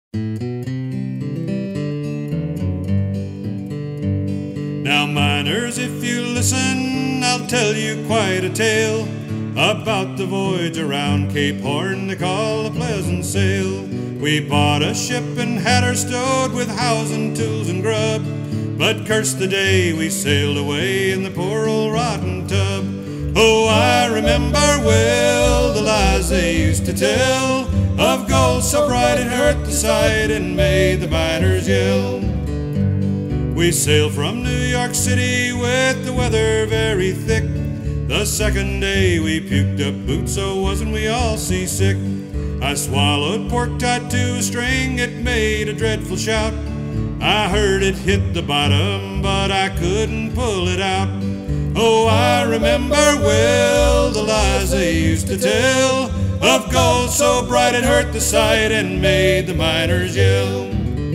Now miners, if you listen, I'll tell you quite a tale about the voyage around Cape Horn they call a pleasant sail. We bought a ship and had her stowed with housing, tools and grub, but curse the day we sailed away in the poor old rotten tub. Oh, I remember well the lies they used to tell of gold so bright it hurt the sight and made the miners yell. We sailed from New York City with the weather very thick. The second day we puked up boots, so wasn't we all seasick? I swallowed pork tied to a string, it made a dreadful shout. I heard it hit the bottom, but I couldn't pull it out. Oh, I remember well the lies they used to tell of gold so bright it hurt the sight and made the miners yell.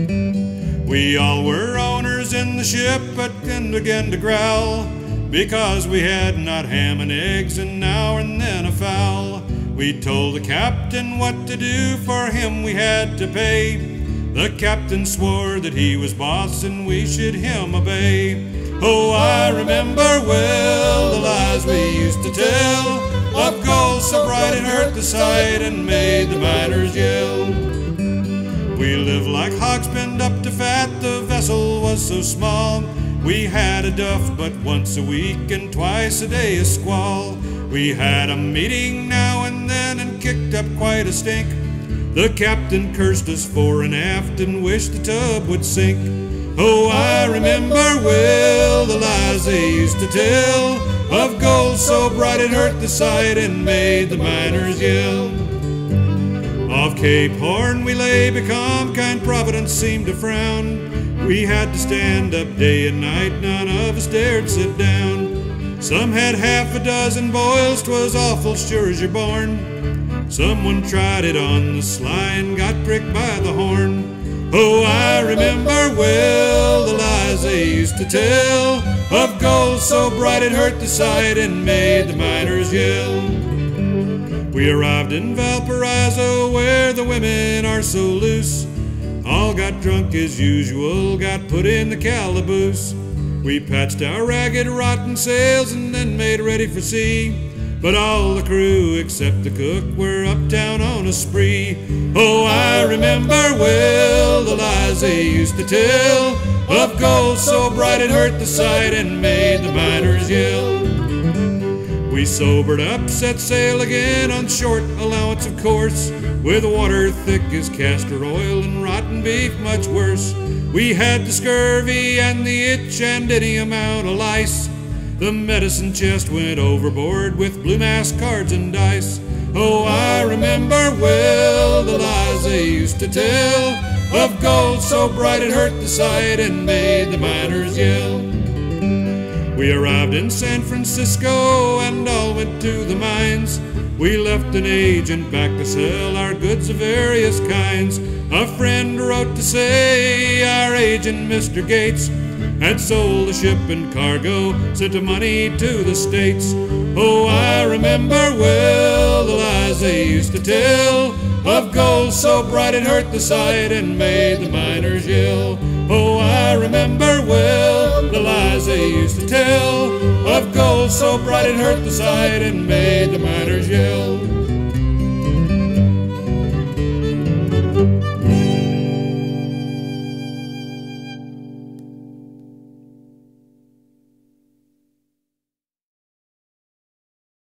We all were owners in the ship, but then began to growl because we had not ham and eggs and now and then a fowl. We told the captain what to do, for him we had to pay. The captain swore that he was boss and we should him obey. Oh, I remember well the lies we used to tell of gold so bright it hurt the sight and made the miners yell. We lived like hogs pinned up to fat, the vessel was so small. We had a duff but once a week and twice a day a squall. We had a meeting now and then and kicked up quite a stink. The captain cursed us fore and aft and wished the tub would sink. Oh, I remember well the lies they used to tell of gold so bright it hurt the sight and made the miners yell. Off Cape Horn we lay becalmed, kind Providence seemed to frown. We had to stand up day and night, none of us dared sit down. Some had half a dozen boils, 'twas awful sure as you're born. Someone tried it on the sly and got pricked by the horn. Oh, I remember well the lies they used to tell of gold so bright it hurt the sight and made the miners yell. We arrived in Valparaiso where the women are so loose. All got drunk as usual, got put in the calaboose. We patched our ragged rotten sails and then made ready for sea. But all the crew except the cook were uptown on a spree. Oh, I remember well the lies they used to tell of gold so bright it hurt the sight and made the miners yell. We sobered up, set sail again on short allowance of course, with water thick as castor oil and rotten beef much worse. We had the scurvy and the itch and any amount of lice. The medicine chest went overboard with blue mass cards and dice. Oh, I remember well the lies they used to tell of gold so bright it hurt the sight and made the miners yell. We arrived in San Francisco and all went to the mines. We left an agent back to sell our goods of various kinds. A friend wrote to say our agent, Mr. Gates, had sold the ship and cargo, sent the money to the States. Oh, I remember well the lies they used to tell of gold so bright it hurt the sight and made the miners yell. Oh, I remember well the lies they used to tell of gold so bright it hurt the sight and made the miners yell.